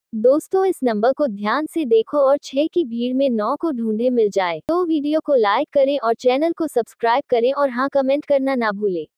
दोस्तों इस नंबर को ध्यान से देखो और 6 की भीड़ में 9 को ढूंढे मिल जाए तो वीडियो को लाइक करें और चैनल को सब्सक्राइब करें और हाँ कमेंट करना ना भूलें।